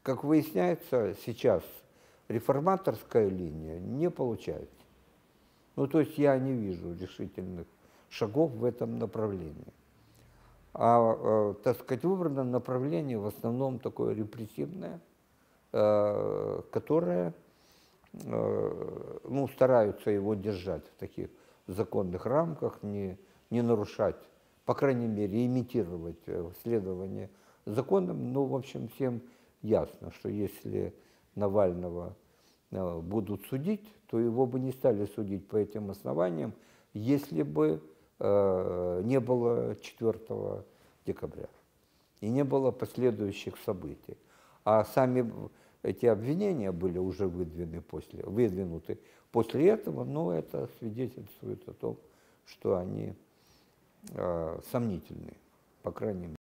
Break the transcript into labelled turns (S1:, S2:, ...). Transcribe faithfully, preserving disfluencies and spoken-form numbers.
S1: как выясняется, сейчас реформаторская линия не получается. Ну, то есть я не вижу решительных шагов в этом направлении. А, э, так сказать, выбрано направление в основном такое репрессивное, э, которое, э, ну, стараются его держать в таких законных рамках, не, не нарушать, по крайней мере, имитировать э, следование законам. Ну, в общем, всем ясно, что если Навального э, будут судить, то его бы не стали судить по этим основаниям, если бы э, не было четвёртого декабря и не было последующих событий. А сами эти обвинения были уже выдвинуты после, выдвинуты после этого, но это свидетельствует о том, что они э, сомнительны, по крайней мере.